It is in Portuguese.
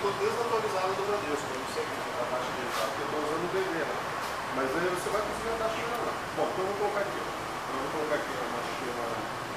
estou desatualizado do Bradesco, eu não sei a taxa dele, tá? Porque eu estou usando o BV, né? Mas aí você vai conseguir a taxa lá. Bom, então eu vou colocar aqui, ó. Eu vou colocar aqui uma taxa